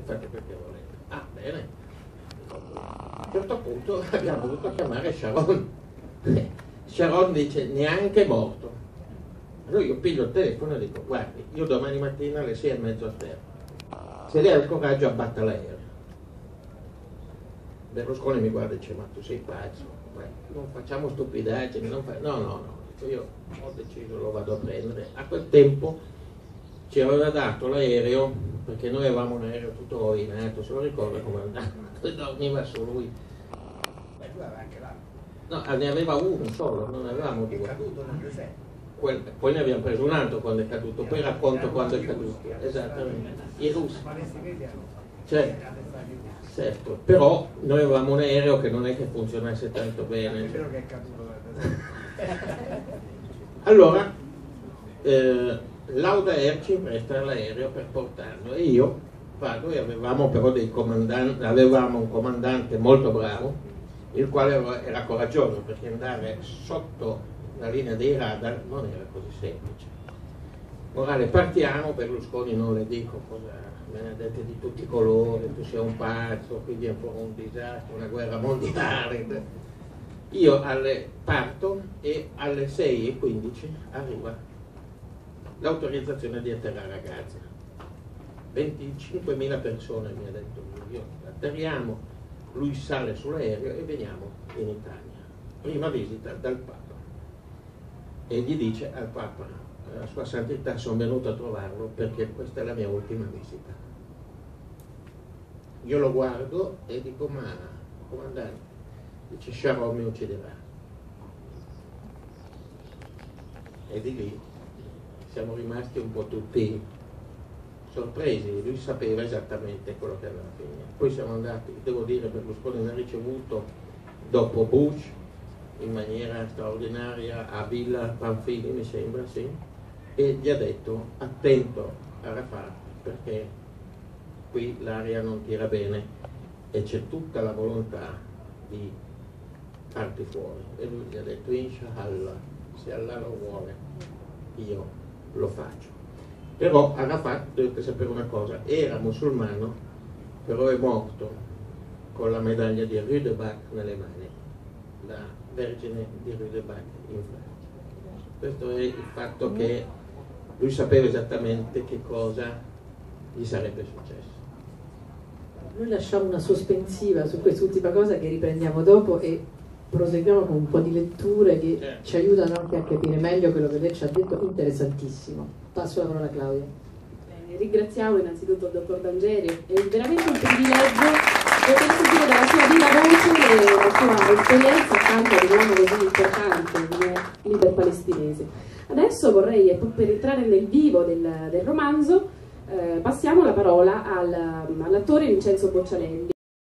fate perché volete. Ah, bene. A un certo punto abbiamo dovuto chiamare Sharon. Sharon dice, neanche morto. Allora io piglio il telefono e dico, guardi, io domani mattina alle 6:30 a terra. Se lei ha il coraggio, abbatta l'aereo. Berlusconi mi guarda e dice, ma tu sei pazzo, non facciamo stupidaggini, non fai... No, io ho deciso, lo vado a prendere. A quel tempo ci aveva dato l'aereo, perché noi avevamo un aereo tutto rovinato, se lo ricorda come andava, dormiva su lui. Beh, tu avevi anche là. No, ne aveva uno solo, non ne avevamo due. È caduto nel deserto. Poi ne abbiamo preso un altro quando è caduto, poi racconto quando è caduto. Esattamente, i russi. Certo, però noi avevamo un aereo che non è che funzionasse tanto bene. È vero che è caduto nel deserto. Allora, Lauda Air ci presta l'aereo per portarlo e io vado e avevamo però dei comandanti, avevamo un comandante molto bravo, il quale era coraggioso perché andare sotto la linea dei radar non era così semplice. Morale, partiamo, Berlusconi non le dico cosa, me ne ha dette di tutti i colori, tu sei un pazzo, qui viene fuori un disastro, una guerra mondiale. Io parto e alle 6:15 arriva l'autorizzazione di atterrare a Gaza. 25.000 persone, mi ha detto lui. Io atterriamo, lui sale sull'aereo e veniamo in Italia. Prima visita dal Papa. E gli dice al Papa, Sua Santità, sono venuto a trovarlo perché questa è la mia ultima visita. Io lo guardo e dico, ma comandante, dice, Sharon mi ucciderà. E di lì siamo rimasti un po' tutti sorpresi, lui sapeva esattamente quello che aveva finito. Poi siamo andati, devo dire, Berlusconi mi ha ricevuto dopo Bush in maniera straordinaria a Villa Pamphili, mi sembra, sì, e gli ha detto, attento a Arafat perché qui l'aria non tira bene e c'è tutta la volontà di farti fuori. E lui gli ha detto, Inshallah, se Allah lo vuole, io lo faccio. Però Arafat, dovete sapere una cosa, era musulmano, però è morto con la medaglia di Rue de Bac nelle mani, la Vergine di Rue de Bac in Francia. Questo è il fatto che lui sapeva esattamente che cosa gli sarebbe successo. Noi lasciamo una sospensiva su quest'ultima cosa che riprendiamo dopo e proseguiamo con un po' di letture che ci aiutano anche a capire meglio quello che lei ci ha detto, interessantissimo. Passo la parola a Claudia. Bene, ringraziamo innanzitutto il dottor D'Angeli, è veramente un privilegio poter sentire dalla sua viva voce la sua esperienza accanto ad un uomo così importante come leader palestinese. Adesso vorrei, per entrare nel vivo del romanzo, passiamo la parola all'attore Vincenzo Boccialelli.